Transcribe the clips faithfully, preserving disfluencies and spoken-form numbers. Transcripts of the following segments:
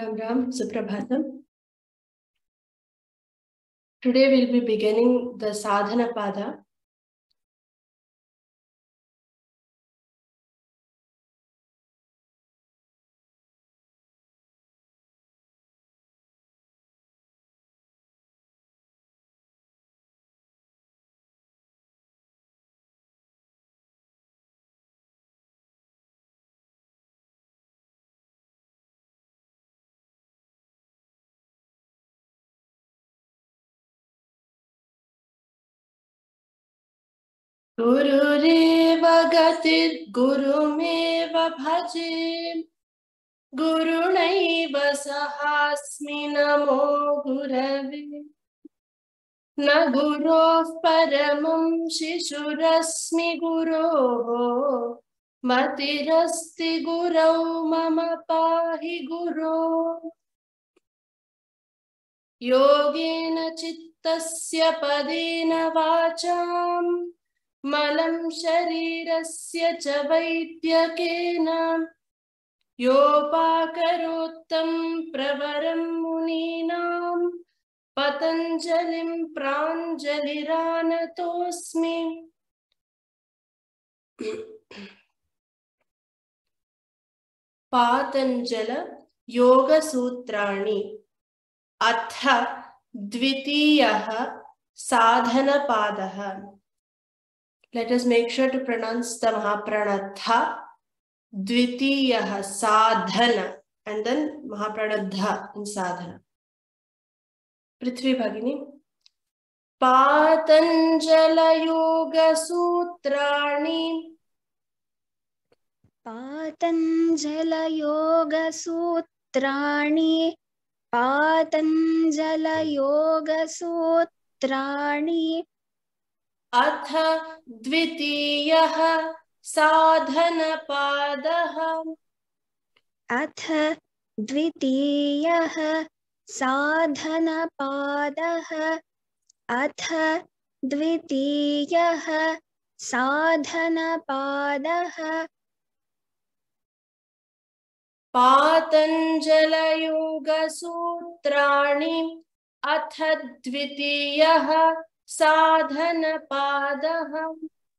Ram Ram, Suprabhatam. Today we'll be beginning the Sadhana Pada. Gurureva gatir gurumeva bhaje Gurunaiva sahasmi namo gurave Na guroh paramam shishurasmi guroh Matirasti gurau mama pahi guroh Yogena chittasya padena vacham Malam sharirasya cha vaidyakena Yopakarottam pravaram muninam Patanjalim pranjaliranatosmi Patanjala Yoga Sutrani Atha Dvitiyaha Sadhana Padaha. Let us make sure to pronounce the Mahaprana Tha, Dvitiyaha Sadhana, and then Mahaprana Dha in Sadhana. Prithvi Bhagini. Patanjala Yoga Sutrani Patanjala Yoga Sutrani Patanjala Yoga Sutrani Atha Dvitiyaha Sadhana Padaha Atha Dvitiyaha Sadhana Padaha Atha Dvitiyaha Sadhana Padaha Patanjala Yoga Sutrani Atha Dvitiyaha Sadhana Padaha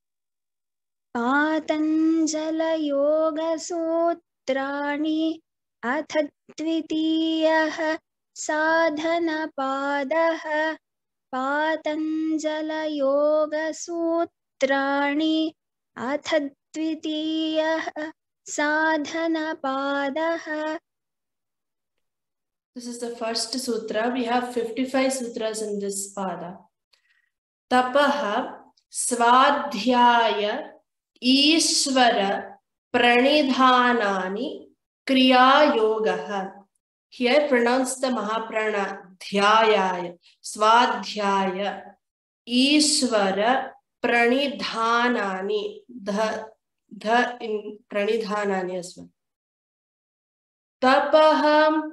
Patanjala Yoga Sutrani Atha Dvitiyaha Sadhana Padaha Patanjala Yoga Sutrani Atha Dvitiyaha Sadhana Padaha. This is the first sutra. We have fifty-five sutras in this pada. Tapaha Svadhyaya Ishvara Pranidhanani Kriya Yogaha. Here pronounce the Mahaprana Dhyayaya Svadhyaya Ishvara Pranidhanani. The The in Pranidhanani as well. Tapaham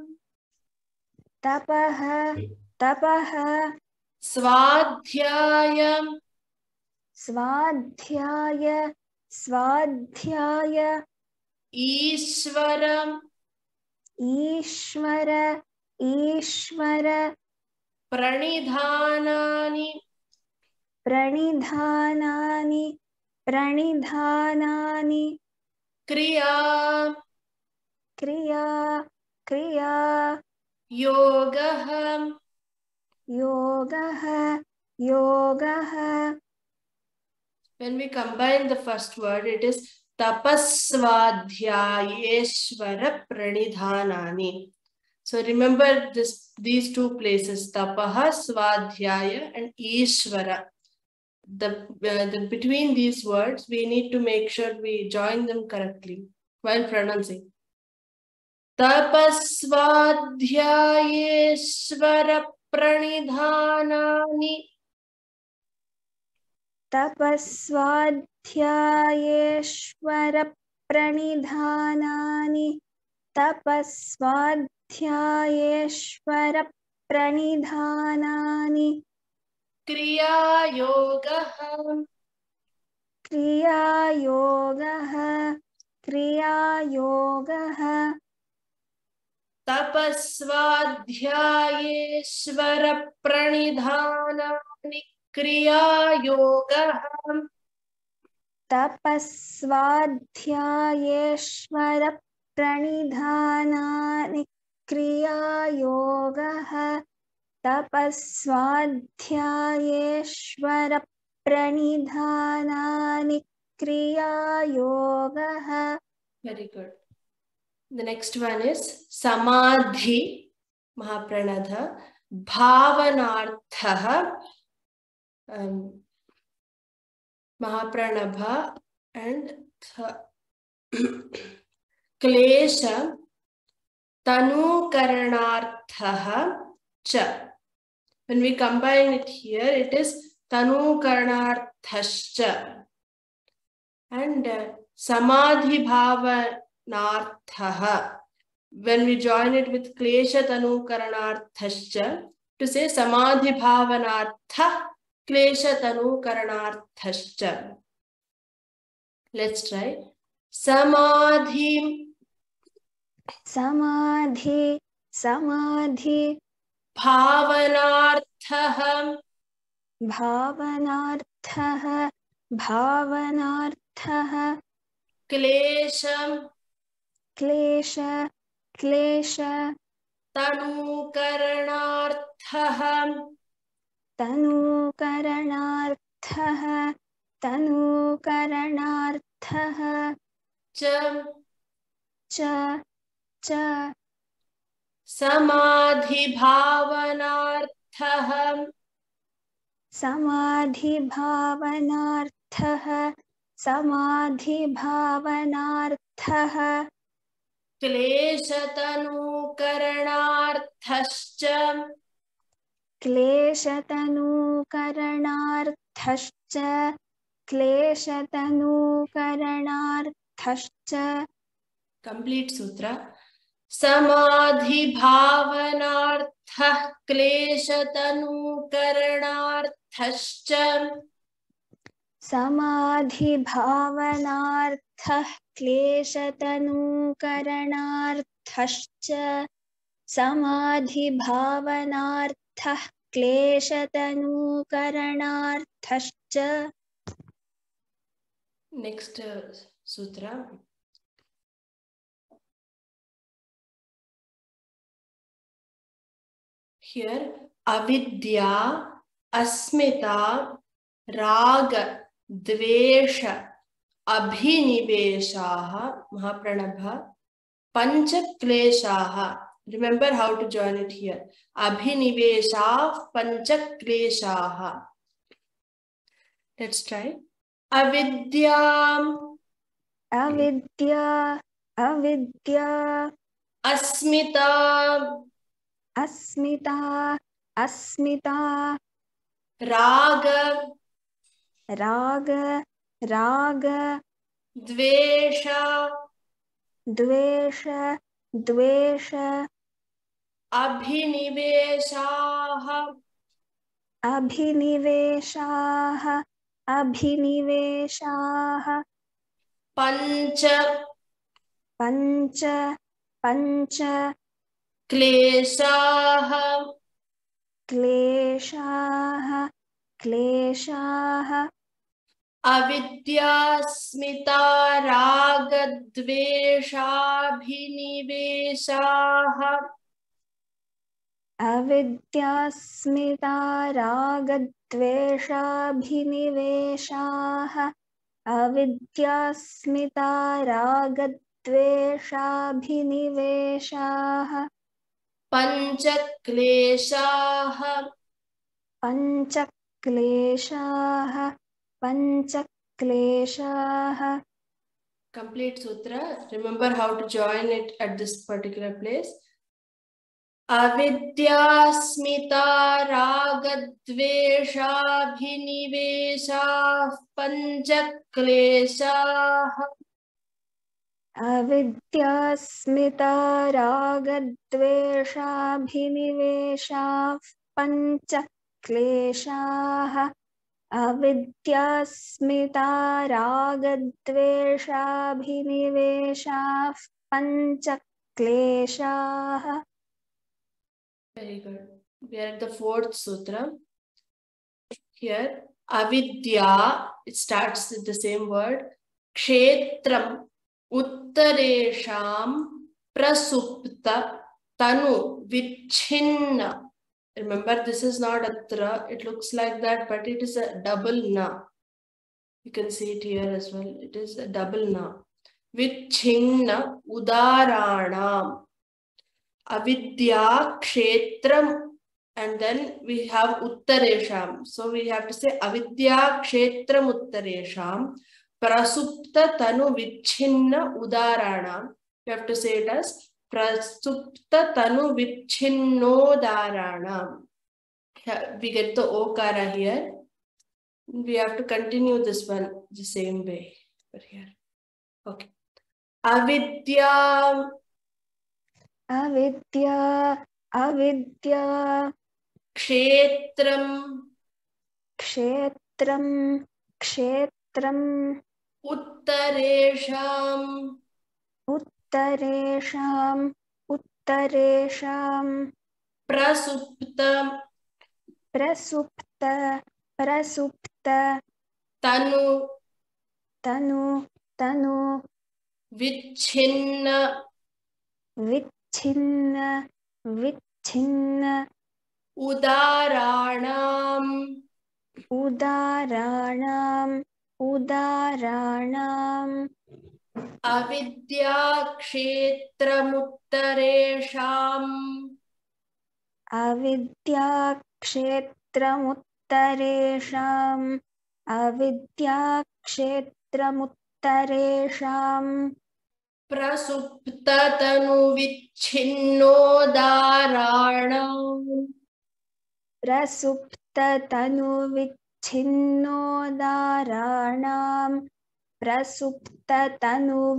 Tapaha Tapaha Svadhyayam Svadhyaya Svadhyaya Ishvaram Ishvara Ishvara Pranidhanani Pranidhanani Pranidhanani Kriya Kriya Kriya Yogaham Yogaha Yogaha. When we combine the first word, it is Tapasvadhyayeshvara Pranidhanani. So remember this, these two places, Tapaha, Svadhyaya and Ishvara. The, uh, the between these words, we need to make sure we join them correctly while pronouncing. Tapasvadhyayeshvara Pranidhanani Tapasvadhyayeshvara Pranidhanani Tapasvadhyayeshvara Pranidhanani Kriya Yogaha Kriya Yogaha Kriya Yogaha तपस्वाध्यायेश्वर प्रणिधानानि क्रियायोगः तपस्वाध्यायेश्वर प्रणिधानानि क्रियायोगः तपस्वाध्यायेश्वर प्रणिधानानि क्रियायोगः. Very good. The next one is Samadhi, Mahapranadha, Bhavanartha, um, Mahapranabha, and Klesha, Tanukaranartha, Cha. When we combine it here, it is Tanukaranarthascha. And uh, Samadhi Bhavanarthaha. When we join it with Klesha Tanukaranarthascha, to say Samadhi Bhavanartha, Klesha Tanukaranarthascha. Let's try. Samadhi. Samadhi. Samadhi. Bhavanarthaha. Bhavanarthaha. Bhavanarthaha. Klesham. Klesha. Klesha. Tanukaranarthaha. Tanukaranarthaha. Tanukaranarthaha. Cha. Cha. Cha. Samadhi Bhavanarthaha. Samadhi Bhavanarthaha. Samadhi Bhavanarthaha. Klesha Tanukaranarthascha. Klesha Tanukaranarthascha. Klesha Tanukaranarthascha. Complete sutra. Samadhi Bhavanartha Klesha Tanukaranarthascha. Samadhi Bhavanartha Klesha Tanukaranarthascha. Samadhi Bhavanartha Klesha Tanukaranarthascha. Next uh, sutra. Here, avidya, asmita, raga, dvesha, abhiniveshaha, Mahapranabha, pancha kleshaha. Remember how to join it here. Abhinivesha, pancha kleshaha. Let's try. Avidya. Avidya. Avidya. Asmita. Asmita. Asmita. Raga. Raga. Raga. Dvesha. Dvesha. Dvesha. Abhiniveshaha. Abhiniveshaha. Abhiniveshaha. Pancha. Pancha. Pancha. Kleshaha. Kleshaha. Kleshaha. Avidyasmita raga dveshabhiniveshaha. Avidyasmita ragadveshabhiniveshaha. Avidyasmita ragadveshabhiniveshaha. Pancha kleshaha. Pancha kleshaha. Pancha kleshaha. Complete sutra. Remember how to join it at this particular place. Avidyasmita ragadveshabhinivesha pancha kleshaha. Avidyasmita ragadveshabhinivesha pancha kleshaha. Avidyasmita ragadveshabhinivesha pancha kleshaha. Very good. We are at the fourth sutra. Here, avidya, it starts with the same word. Kshetram uttaresham prasupta tanu vichinna. Remember, this is not a tra. It looks like that, but it is a double na. You can see it here as well. It is a double na. Vichinna udaranam. Avidya kshetram. And then we have uttaresham. So we have to say avidya kshetram uttaresham prasupta tanu vichinna udaranam. You have to say it as prasupta tanu vichinnodaranam. We get the okara here. We have to continue this one the same way. But here. Okay. Avidya. Avidya. Avidya. Kshetram. Kshetram. Kshetram. Uttaresham. Uttaresham. Uttaresham. Prasupta. Prasupta. Prasupta. Tanu. Tanu. Tanu. Vichinna. Vichinna. Vichinna. Udaranam. Udaranam. Udaranam. Avidya kshetramuttaresham. Avidya kshetramuttaresham. Avidya kshetramuttaresham. Prasupta tanu vichinnodaranam. Prasupta tanu vichinnodaranam. Prasupta tanu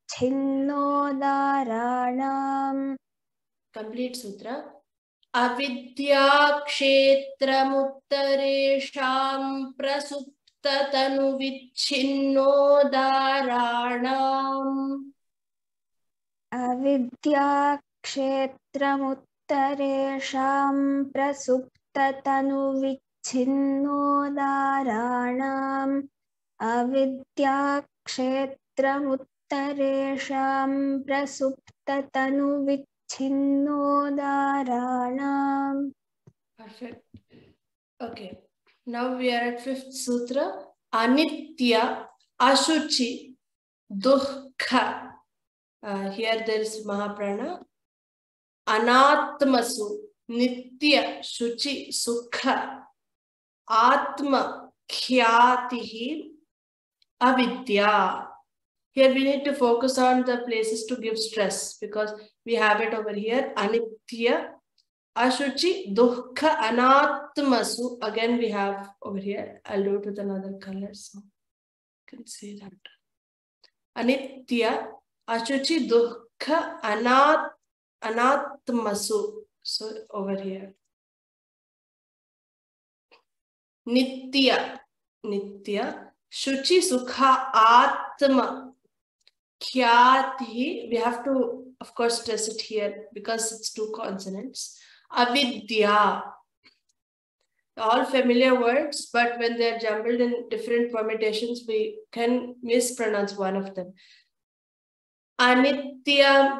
vichinnodaranam. Complete sutra. Avidya kshetramuttaresham prasupta tanu vichinnodaranam. Avidya kshetramuttaresham prasupta tanu vichinnodaranam. Avidya kshetramuttaresham prasupta tanu vichinnodaranam. Perfect. Okay. Now we are at fifth sutra. Anitya, Ashuchi, Dukkha. Uh, here there is Mahaprana. Anatmasu, Nitya, Shuchi, Sukha, Atma, Khyatihi, Avidya. Here we need to focus on the places to give stress because we have it over here. Anitya, Ashuchi, Dukkha, Anatmasu. Again we have over here. I'll do it with another color so you can see that. Anitya, Ashuchi, Dukkha, Anat, Anatmasu. So over here. Nitya, Nitya, Shuchi, Sukha, Atma, Khyati. We have to, of course, stress it here because it's two consonants. Avidya. All familiar words, but when they're jumbled in different permutations, we can mispronounce one of them. Anitya.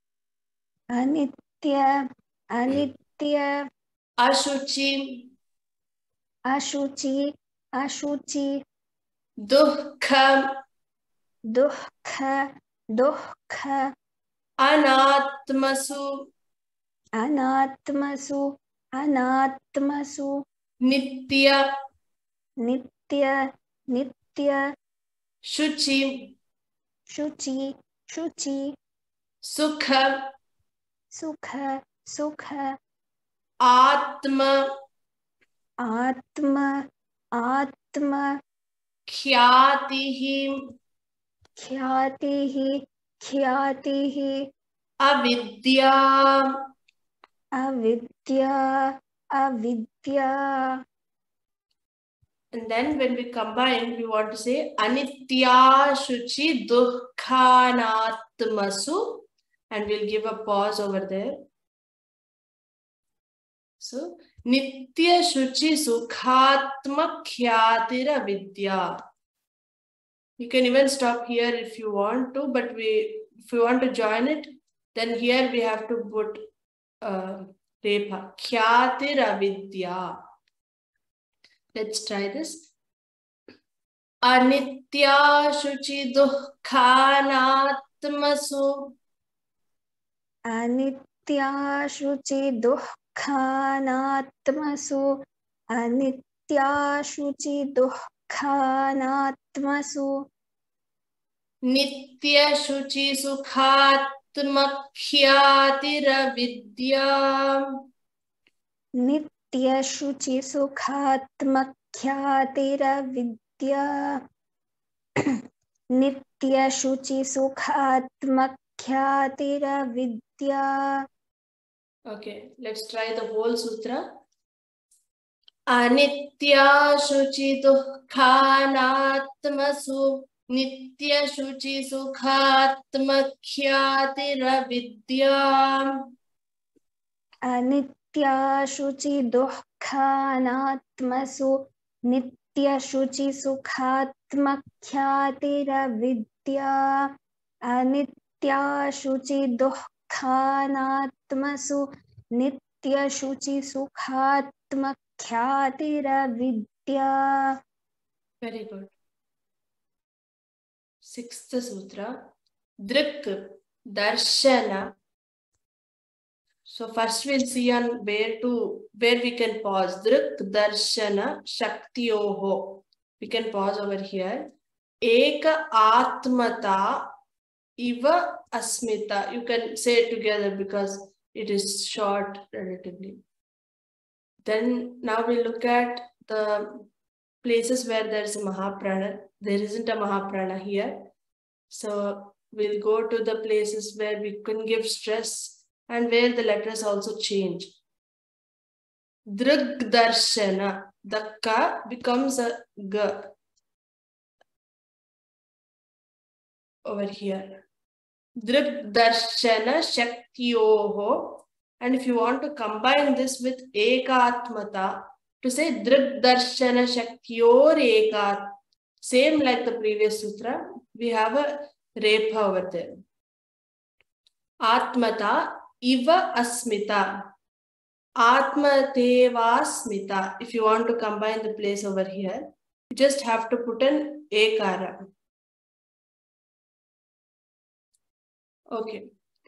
Anitya. Anitya. Ashuchi. Ashuchi. Ashuchi. Dukkha. Dukkha. Dukkha. Anatmasu. Anatmasu. Anatmasu. Nitya. Nitya. Nitya. Shuchi. Shuchi. Shuchi. Sukha. Sukha. Sukha. Atma. Atma. Atma. Khyatihi. Khyatihi. Khyatihi. Avidya. Avidya. Avidya. And then when we combine, we want to say Anitya Shuchi Dukkhanatmasu. And we'll give a pause over there. So Nitya Shuchi Sukhatma Khyatira Vidya. You can even stop here if you want to, but we, if you want to join it, then here we have to put uh, Repa. Khyatira Vidya. Let's try this. Anitya Shuchi Dukkhanatmasu. Anitya Shuchi Dukkhanatmasu. Anitya Shuchi Dukkhanatmasu. Nitya Shuchi Sukhatmakhyatira Vidya. Nitya Shuchi Sukhatmakhyatira Vidya. Nitya Shuchi Sukhatmakhyatira Vidya. Okay, let's try the whole sutra. Anitya Shuchi Dukkhanatmasu. Nitya Shuchi Sukhatmakhyatira Vidya. Anitya Shuchi Dukkhanatmasu. Nitya Shuchi Sukhatmakhyatira Vidya. Anitya Shuchi Dukkhanatmasu. Nitya Shuchi Sukhatmakhyatira Vidya. Very good. Sixth sutra. Drik Darshana. So first we'll see on where to where we can pause. Drik Darshana Shaktyoho. We can pause over here. Eka Atmata Iva Asmita. You can say it together because it is short relatively. Then now we look at the places where there is a Mahaprana. There isn't a Mahaprana here. So we'll go to the places where we can give stress and where the letters also change. Drig Darshana. The Ka becomes a G over here. Drig Darshana Shaktyoho. And if you want to combine this with Ekatmata, to say Drig Darshana Shaktyor Ekat, same like the previous sutra, we have a Repa over there. Atmata Iva Asmita. Atmateva Smita. If you want to combine the place over here, you just have to put an Ekara. Okay.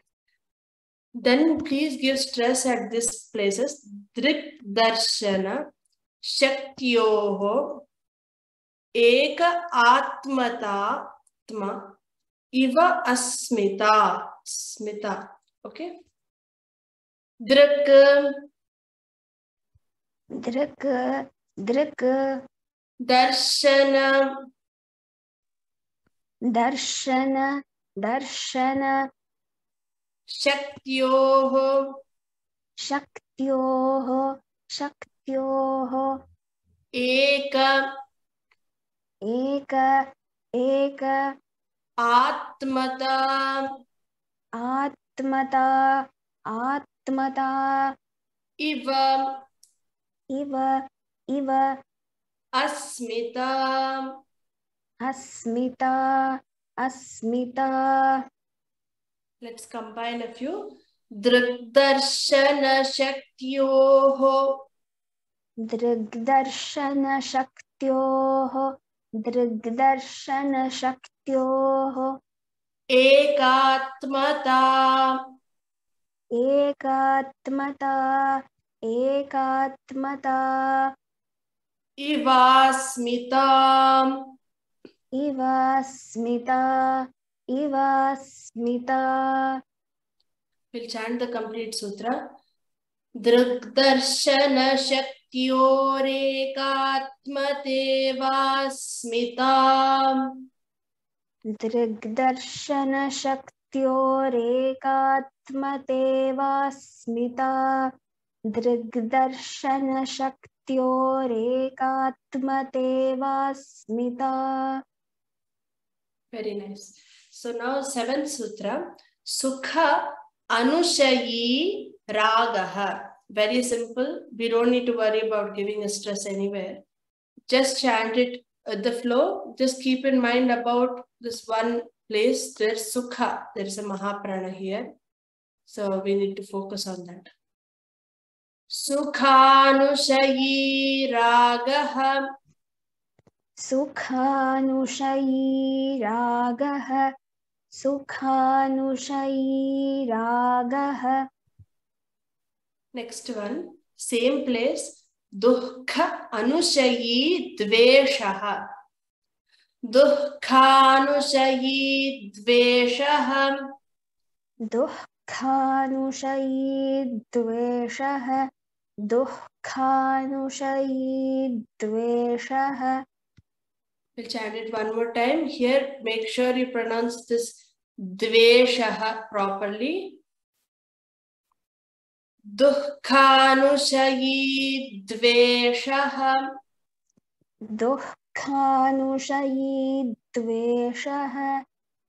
Then please give stress at these places. Drik Darshana Shaktyoho Eka Atmata Tma Iva Asmita. Smita. Okay. Drik Drik, Drik, Darshana Darshana, Darshana, Shaktyoho Shaktyoho, Shaktyoho, Eka Eka, Eka, Atmata Atmata, Atmata, Iva Iva, Iva, Asmita. Asmita, Asmita. Let's combine a few. Drigdarshana Shaktyoho Drigdarshana Shaktyoho, Drigdarshana Shaktyoho, Ekatmata Ekatmata, Ekatmata, Ivasmita. Ivasmita, Ivasmita. We'll chant the complete sutra. Drigdarshana Shaktyorekatmatevasmita. Drigdarshana Shaktyorekatmatevasmita. Drigdarshana Shaktyorekatmatevasmita. Very nice. So now seventh sutra. Sukha Anushayi Ragaha. Very simple. We don't need to worry about giving a stress anywhere. Just chant it at the flow. Just keep in mind about this one place. There's Sukha. There is a Mahaprana here. So we need to focus on that. Sukhanushayi ragah. Sukhanushayi ragah. Sukhanushayi ragah. Next one, same place. Dukkha anushayi dveshah. Dukkhanushayi dveshah. Dukkhanushayi dveshah. Dukkhanushayi dveshah. We'll chant it one more time. Here, make sure you pronounce this dveshah properly. Dukkhanushayi dveshah. Dukkhanushayi dveshah.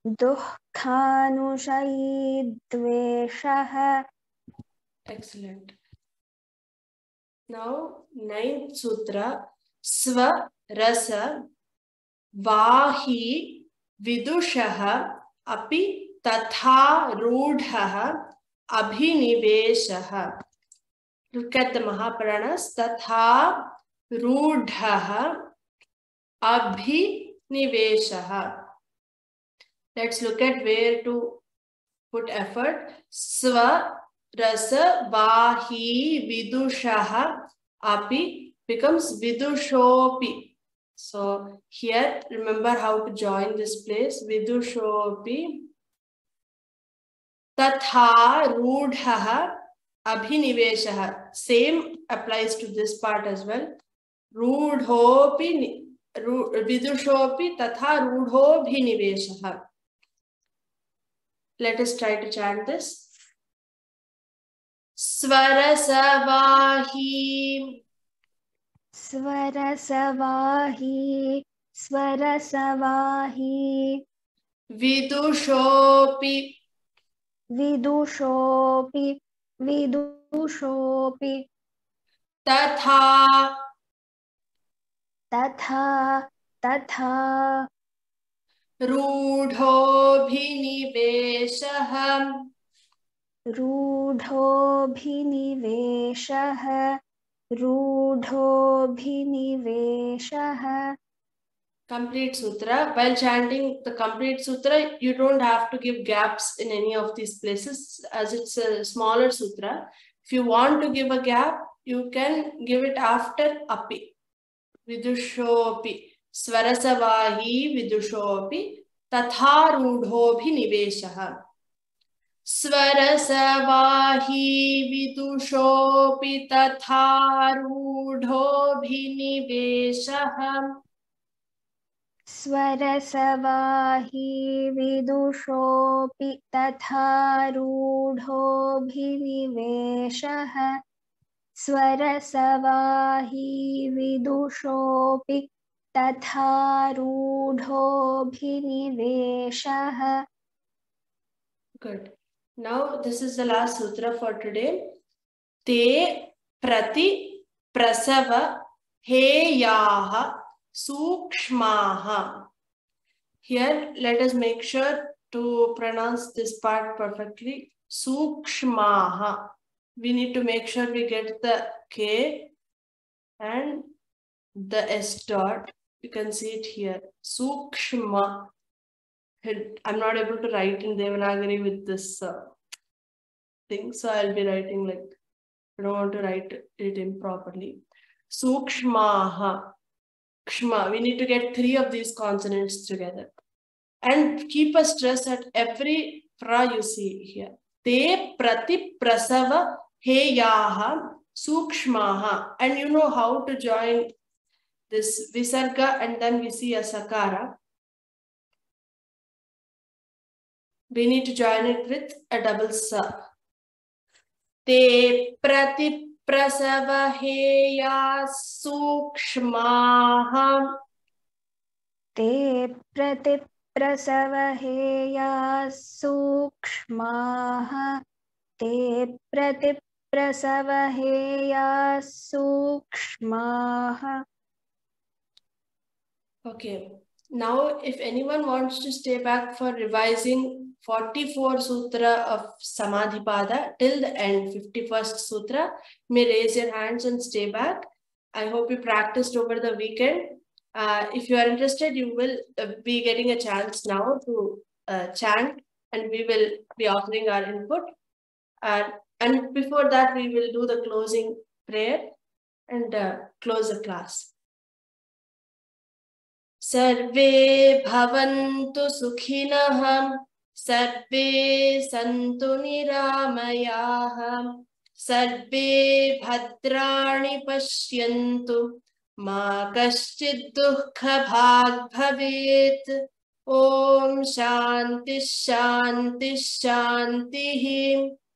Dukkhanushayi dveshah. Excellent. Now, ninth sutra. Sva rasa vahi vidushah api tatha rudhah abhiniveshah. Look at the Mahapranas. Tatha rudhah abhiniveshah. Let's look at where to put effort. Sva rasa vahi vidushah api becomes vidushopi. So here, remember how to join this place. Vidushopi tatha rudhah abhiniveshah. Same applies to this part as well. Rudhopi vidushopi tatha rudhobhiniveshah. Let us try to chant this. Swarasavahi. Swarasavahi. Swarasavahi. Vidushopi. Vidushopi. Vidushopi. Tatha. Tatha. Tatha. Rudhobhiniveshah. Rudhobhiniveshah. Rudhobhiniveshah. Complete sutra. While chanting the complete sutra, you don't have to give gaps in any of these places as it's a smaller sutra. If you want to give a gap, you can give it after api. Vidushopi. Swarasavahi vidushopi tatha rudhobhiniveshah. Swarasavahi vidushopi tatha rudhobhiniveshah. Swarasavahi vidushopi tatha rudhobhiniveshah. Swarasavahi vidushopi tatha rudhobhiniveshah. Good. Now this is the last sutra for today. Te prati prasava heyaha sukshmaha. Here, let us make sure to pronounce this part perfectly. Sukshmaha. We need to make sure we get the K and the S dot. You can see it here. Sukshma. I'm not able to write in Devanagari with this uh, thing, so I'll be writing like, I don't want to write it improperly. Sukshmaha. Kshma. We need to get three of these consonants together. And keep a stress at every pra you see here. Te prati prasava heyaha sukshmaha. And you know how to join this visarga and then we see a sakara. We need to join it with a double sa. Te prati prasava heya sukshmaha. Te prati prasava heya sukshmaha. Te prati प्रसवहेयाः सूक्ष्माः. Okay. Now, if anyone wants to stay back for revising forty-fourth Sutra of Samadhipada till the end, fifty-first Sutra, may raise your hands and stay back. I hope you practiced over the weekend. Uh, if you are interested, you will uh, be getting a chance now to uh, chant, and we will be offering our input. Uh, and before that, we will do the closing prayer and uh, close the class. सर्वे भवन्तु सुखिनः, सर्वे सन्तु निरामयाः, सर्वे भद्राणि पश्यन्तु, मा कश्चित् दुःखभाग् भवेत्. ॐ शान्ति शान्ति शान्तिः.